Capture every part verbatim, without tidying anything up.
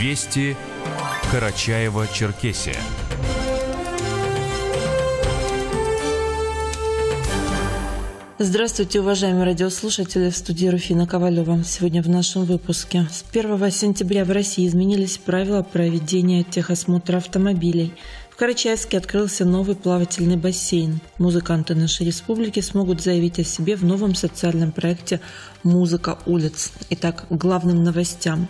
Вести Карачаево-Черкесия. Здравствуйте, уважаемые радиослушатели, в студии Руфина Ковалева. Сегодня в нашем выпуске. С первого сентября в России изменились правила проведения техосмотра автомобилей. В Карачаевске открылся новый плавательный бассейн. Музыканты нашей республики смогут заявить о себе в новом социальном проекте «Музыка улиц». Итак, к главным новостям.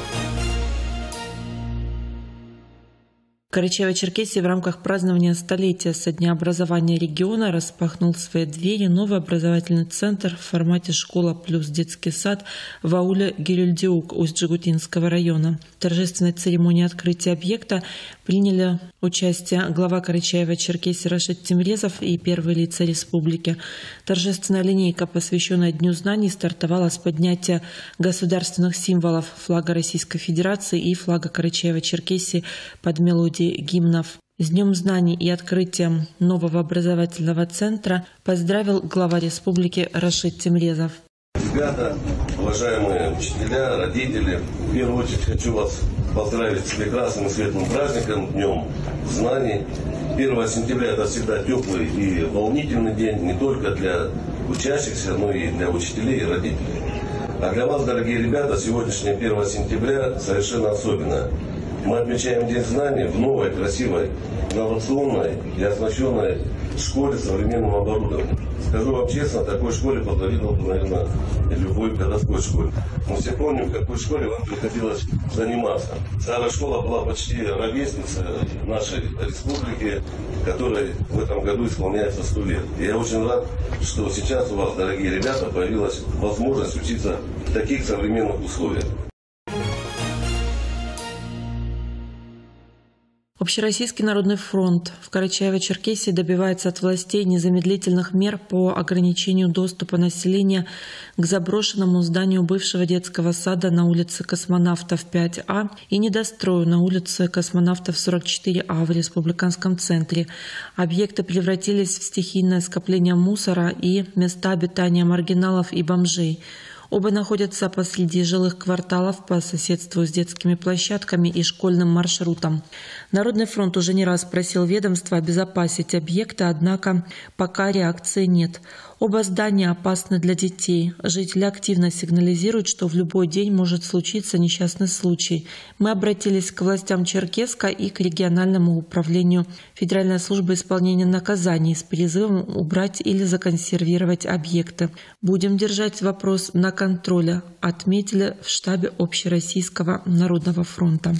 Карачаево-Черкесии в рамках празднования столетия со дня образования региона распахнул свои двери новый образовательный центр в формате «Школа плюс детский сад» в ауле Гирюльдиук Усть-Жигутинского района. В торжественной церемонии открытия объекта приняли участие глава Карачаево-Черкесии Рашид Темрезов и первые лица республики. Торжественная линейка, посвященная Дню знаний, стартовала с поднятия государственных символов флага Российской Федерации и флага Карачаево-Черкесии под мелодии гимнов. С Днем знаний и открытием нового образовательного центра поздравил глава республики Рашид Темрезов. Ребята, уважаемые учителя, родители, в первую очередь хочу вас поздравить с прекрасным и светлым праздником, Днем знаний. первое сентября это всегда теплый и волнительный день не только для учащихся, но и для учителей и родителей. А для вас, дорогие ребята, сегодняшнее первое сентября совершенно особенно. Мы отмечаем День знаний в новой, красивой, инновационной и оснащенной школе с современным оборудованием. Скажу вам честно, такой школе позавидовал бы, наверное, любой городской школе. Мы все помним, в какой школе вам приходилось заниматься. Старая школа была почти ровесницей нашей республики, которой в этом году исполняется сто лет. И я очень рад, что сейчас у вас, дорогие ребята, появилась возможность учиться в таких современных условиях. Общероссийский народный фронт в Карачаево-Черкесии добивается от властей незамедлительных мер по ограничению доступа населения к заброшенному зданию бывшего детского сада на улице Космонавтов пять А и недострою на улице Космонавтов сорок четыре А в республиканском центре. Объекты превратились в стихийное скопление мусора и места обитания маргиналов и бомжей. Оба находятся посреди жилых кварталов по соседству с детскими площадками и школьным маршрутом. Народный фронт уже не раз просил ведомства обезопасить объекты, однако пока реакции нет. Оба здания опасны для детей. Жители активно сигнализируют, что в любой день может случиться несчастный случай. Мы обратились к властям Черкесска и к региональному управлению Федеральной службы исполнения наказаний с призывом убрать или законсервировать объекты. Будем держать вопрос на контроле, отметили в штабе Общероссийского народного фронта.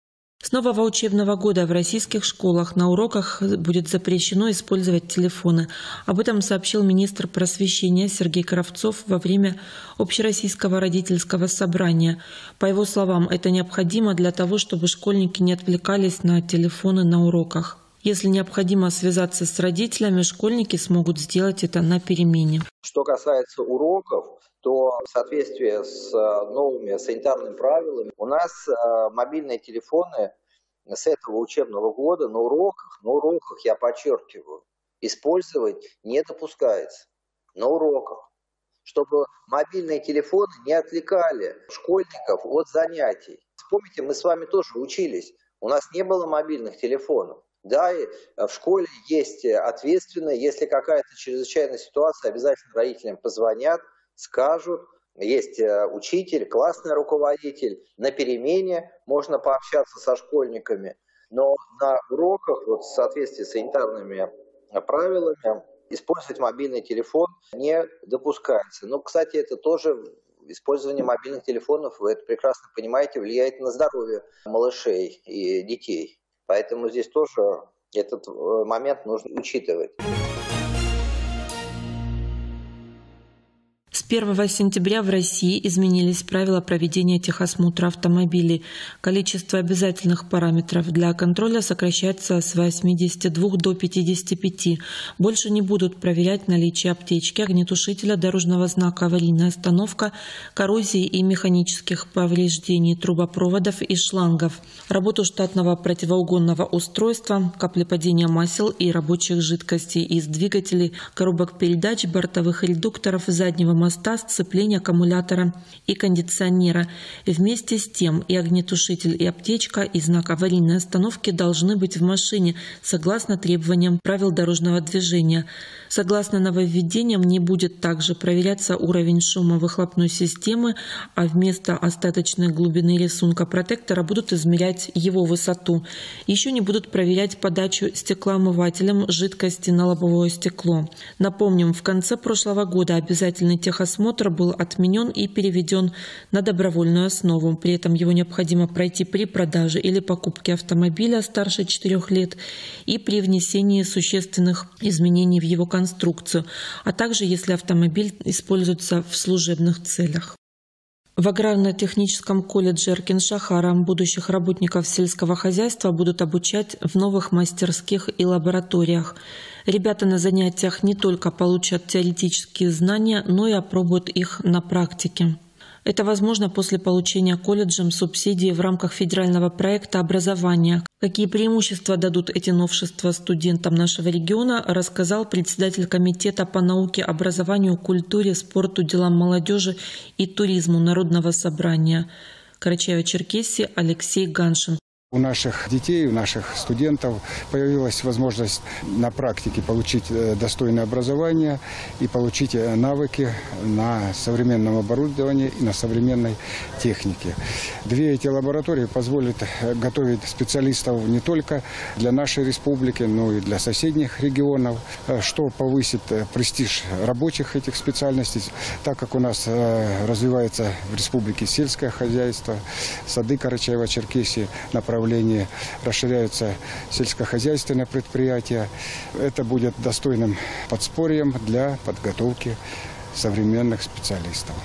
С нового учебного года в российских школах на уроках будет запрещено использовать телефоны. Об этом сообщил министр просвещения Сергей Кравцов во время Общероссийского родительского собрания. По его словам, это необходимо для того, чтобы школьники не отвлекались на телефоны на уроках. Если необходимо связаться с родителями, школьники смогут сделать это на перемене. Что касается уроков, то в соответствии с новыми санитарными правилами у нас мобильные телефоны с этого учебного года на уроках, на уроках, я подчеркиваю, использовать не допускается. На уроках. Чтобы мобильные телефоны не отвлекали школьников от занятий. Вспомните, мы с вами тоже учились. У нас не было мобильных телефонов. Да, и в школе есть ответственные, если какая-то чрезвычайная ситуация, обязательно родителям позвонят, скажут. Есть учитель, классный руководитель, на перемене можно пообщаться со школьниками, но на уроках, вот в соответствии с санитарными правилами, использовать мобильный телефон не допускается. Но, кстати, это тоже использование мобильных телефонов, вы это прекрасно понимаете, влияет на здоровье малышей и детей. Поэтому здесь тоже этот момент нужно учитывать. С первого сентября в России изменились правила проведения техосмотра автомобилей. Количество обязательных параметров для контроля сокращается с восьмидесяти двух до пятидесяти пяти. Больше не будут проверять наличие аптечки, огнетушителя, дорожного знака «Аварийная остановка», коррозии и механических повреждений трубопроводов и шлангов, работу штатного противоугонного устройства, каплепадения масел и рабочих жидкостей из двигателей, коробок передач, бортовых редукторов, заднего моста, моста, сцепление аккумулятора и кондиционера. Вместе с тем и огнетушитель, и аптечка, и знак аварийной остановки должны быть в машине согласно требованиям правил дорожного движения. Согласно нововведениям, не будет также проверяться уровень шума выхлопной системы, а вместо остаточной глубины рисунка протектора будут измерять его высоту. Еще не будут проверять подачу стеклоомывателем жидкости на лобовое стекло. Напомним, в конце прошлого года обязательный техосмотр был отменен и переведен на добровольную основу. При этом его необходимо пройти при продаже или покупке автомобиля старше четырёх лет и при внесении существенных изменений в его конструкцию, а также если автомобиль используется в служебных целях. В аграрно-техническом колледже Эркин-Шахара будущих работников сельского хозяйства будут обучать в новых мастерских и лабораториях. Ребята на занятиях не только получат теоретические знания, но и опробуют их на практике. Это возможно после получения колледжем субсидии в рамках федерального проекта образования. Какие преимущества дадут эти новшества студентам нашего региона, рассказал председатель комитета по науке, образованию, культуре, спорту, делам молодежи и туризму Народного собрания Карачаево-Черкесии Алексей Ганшин. У наших детей, у наших студентов появилась возможность на практике получить достойное образование и получить навыки на современном оборудовании и на современной технике. Две эти лаборатории позволят готовить специалистов не только для нашей республики, но и для соседних регионов, что повысит престиж рабочих этих специальностей, так как у нас развивается в республике сельское хозяйство, сады Карачаево-Черкесии, направление расширяются сельскохозяйственные предприятия. Это будет достойным подспорьем для подготовки современных специалистов.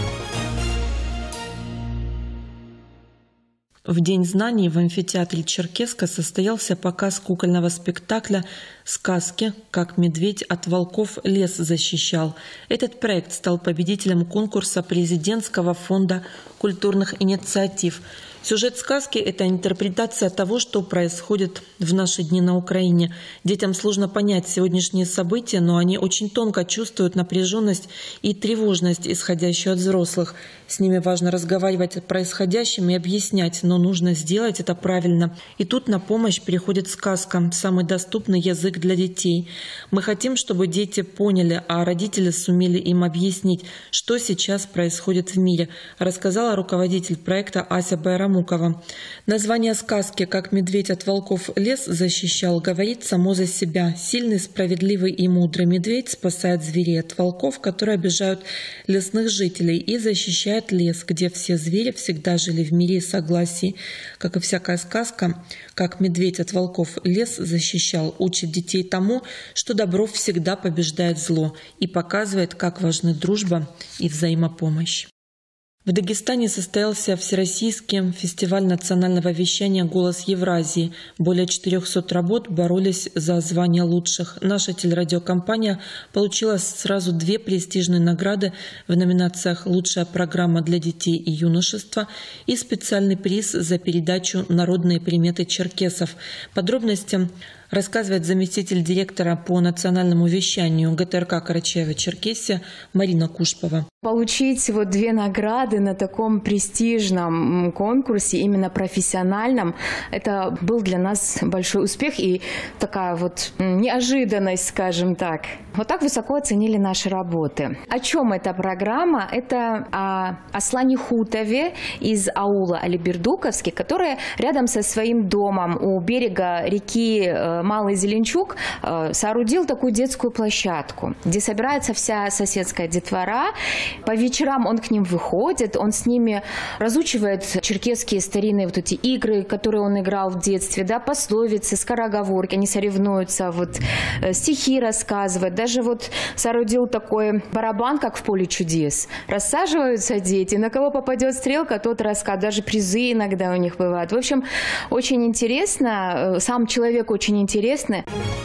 В День знаний в амфитеатре Черкесска состоялся показ кукольного спектакля «Сказки. Как медведь от волков лес защищал». Этот проект стал победителем конкурса президентского фонда культурных инициатив. Сюжет сказки – это интерпретация того, что происходит в наши дни на Украине. Детям сложно понять сегодняшние события, но они очень тонко чувствуют напряженность и тревожность, исходящую от взрослых. С ними важно разговаривать о происходящем и объяснять, но нужно сделать это правильно. И тут на помощь приходит сказка – самый доступный язык для детей. Мы хотим, чтобы дети поняли, а родители сумели им объяснить, что сейчас происходит в мире, рассказала руководитель проекта Ася Байрамукова. Название сказки «Как медведь от волков лес защищал» говорит само за себя. Сильный, справедливый и мудрый медведь спасает зверей от волков, которые обижают лесных жителей, и защищает лес, где все звери всегда жили в мире и согласии. Как и всякая сказка, «Как медведь от волков лес защищал» учит детей тому, что добро всегда побеждает зло, и показывает, как важны дружба и взаимопомощь. В Дагестане состоялся Всероссийский фестиваль национального вещания «Голос Евразии». Более четырехсот работ боролись за звание лучших. Наша телерадиокомпания получила сразу две престижные награды в номинациях «Лучшая программа для детей и юношества» и специальный приз за передачу «Народные приметы черкесов». Подробности рассказывает заместитель директора по национальному вещанию ГТРК Карачаево-Черкесия Марина Кушпова. Получить вот две награды на таком престижном конкурсе, именно профессиональном, это был для нас большой успех и такая вот неожиданность, скажем так. Вот так высоко оценили наши работы. О чем эта программа? Это о Аслане Хутове из аула Алибердуковский, который рядом со своим домом у берега реки Малый Зеленчук соорудил такую детскую площадку, где собирается вся соседская детвора. По вечерам он к ним выходит, он с ними разучивает черкесские старинные вот эти игры, которые он играл в детстве, да, пословицы, скороговорки, они соревнуются, вот, стихи рассказывают. Даже вот соорудил такой барабан, как в «Поле чудес». Рассаживаются дети, на кого попадет стрелка, тот рассказывает, даже призы иногда у них бывают. В общем, очень интересно, сам человек очень интересный.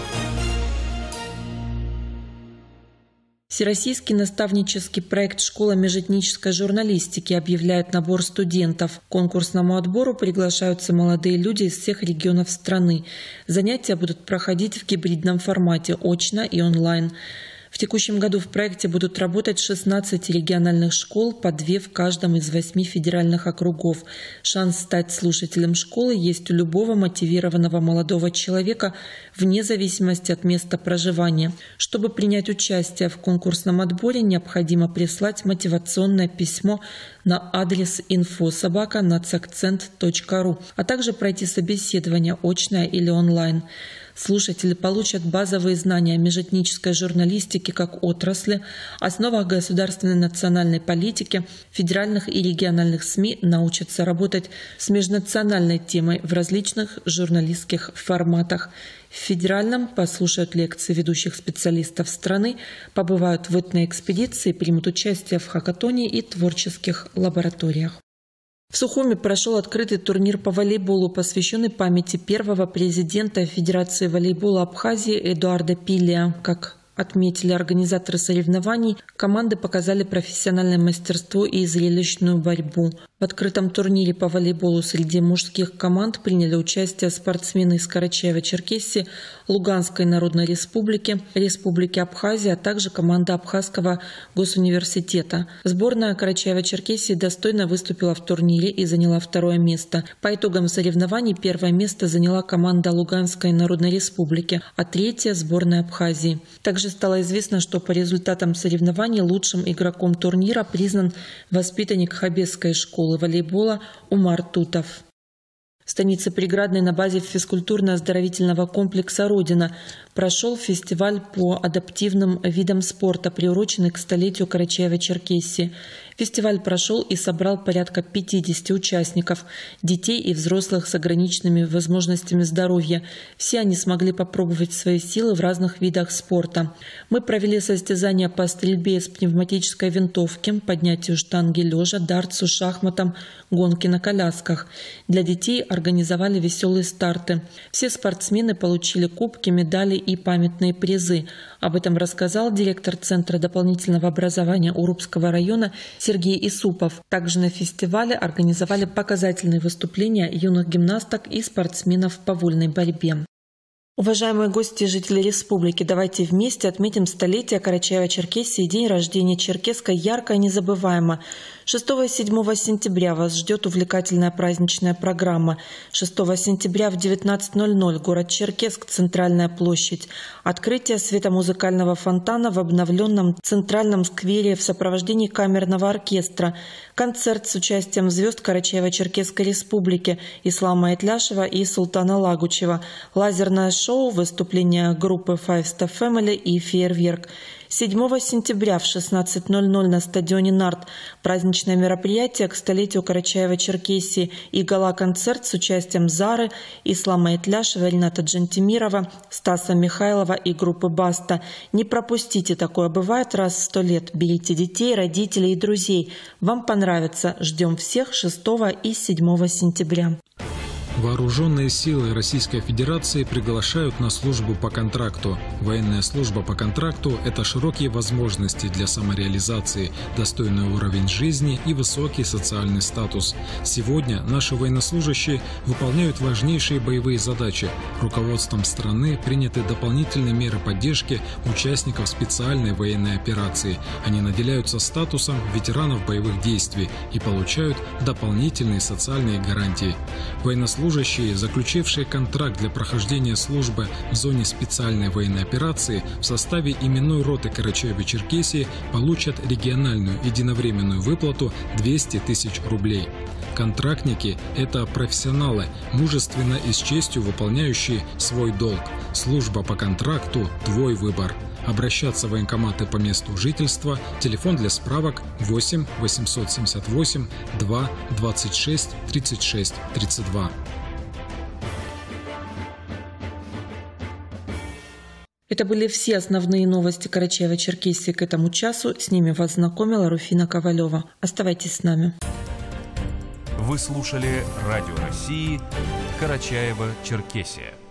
Всероссийский наставнический проект «Школа межэтнической журналистики» объявляет набор студентов. К конкурсному отбору приглашаются молодые люди из всех регионов страны. Занятия будут проходить в гибридном формате, очно и онлайн. В текущем году в проекте будут работать шестнадцать региональных школ, по две в каждом из восьми федеральных округов. Шанс стать слушателем школы есть у любого мотивированного молодого человека вне зависимости от места проживания. Чтобы принять участие в конкурсном отборе, необходимо прислать мотивационное письмо на адрес инфо собака нацакцент точка ру, а также пройти собеседование очное или онлайн. Слушатели получат базовые знания о межэтнической журналистике как отрасли, основах государственной национальной политики, федеральных и региональных СМИ, научатся работать с межнациональной темой в различных журналистских форматах. В федеральном послушают лекции ведущих специалистов страны, побывают в этной экспедиции, примут участие в хакатоне и творческих лабораториях. В Сухуми прошел открытый турнир по волейболу, посвященный памяти первого президента Федерации волейбола Абхазии Эдуарда Пилия. Как отметили организаторы соревнований, команды показали профессиональное мастерство и зрелищную борьбу. В открытом турнире по волейболу среди мужских команд приняли участие спортсмены из Карачаева-Черкесии, Луганской Народной Республики, Республики Абхазия, а также команда Абхазского госуниверситета. Сборная Карачаева-Черкесии достойно выступила в турнире и заняла второе место. По итогам соревнований первое место заняла команда Луганской Народной Республики, а третье – сборная Абхазии. Также стало известно, что по результатам соревнований лучшим игроком турнира признан воспитанник Хабесской школы волейбола Умар Тутов. В станице Преградной на базе физкультурно-оздоровительного комплекса «Родина» прошел фестиваль по адаптивным видам спорта, приуроченный к столетию Карачаева-Черкесии. Фестиваль прошел и собрал порядка пятидесяти участников, детей и взрослых с ограниченными возможностями здоровья. Все они смогли попробовать свои силы в разных видах спорта. Мы провели состязания по стрельбе из пневматической винтовки, поднятию штанги лежа, дартсу, шахматам, гонки на колясках. Для детей организовали веселые старты. Все спортсмены получили кубки, медали и памятные призы. Об этом рассказал директор Центра дополнительного образования Урупского района Сергей Исупов. Также на фестивале организовали показательные выступления юных гимнасток и спортсменов по вольной борьбе. Уважаемые гости и жители республики, давайте вместе отметим столетие Карачаева-Черкесии, день рождения черкесска ярко и незабываемо. шестого и седьмого сентября вас ждет увлекательная праздничная программа. шестого сентября в девятнадцать ноль ноль город Черкесск, Центральная площадь. Открытие светомузыкального фонтана в обновленном Центральном сквере в сопровождении камерного оркестра. Концерт с участием звезд Карачаево-Черкесской республики Ислама Айтляшева и Султана Лагучева. Лазерное шоу, выступление группы Five Star Family и фейерверк. седьмого сентября в шестнадцать ноль ноль на стадионе «Нарт» праздничное мероприятие к столетию Карачаева-Черкесии и гала-концерт с участием Зары, Ислама Айтляшева, Рената Джантимирова, Стаса Михайлова и группы «Баста». Не пропустите, такое бывает раз в сто лет. Берите детей, родителей и друзей. Вам понравится. Ждем всех шестого и седьмого сентября. Вооруженные силы Российской Федерации приглашают на службу по контракту. Военная служба по контракту – это широкие возможности для самореализации, достойный уровень жизни и высокий социальный статус. Сегодня наши военнослужащие выполняют важнейшие боевые задачи. Руководством страны приняты дополнительные меры поддержки участников специальной военной операции. Они наделяются статусом ветеранов боевых действий и получают дополнительные социальные гарантии. Военнослужащие Служащие, заключившие контракт для прохождения службы в зоне специальной военной операции в составе именной роты Карачаева-Черкесии, получат региональную единовременную выплату двести тысяч рублей. Контрактники – это профессионалы, мужественно и с честью выполняющие свой долг. Служба по контракту – твой выбор. Обращаться в военкоматы по месту жительства. Телефон для справок восемь восемьсот семьдесят восемь два двадцать шесть тридцать шесть тридцать два. Это были все основные новости Карачаева-Черкесии к этому часу. С ними вас знакомила Руфина Ковалева. Оставайтесь с нами. Вы слушали Радио России Карачаева-Черкесия.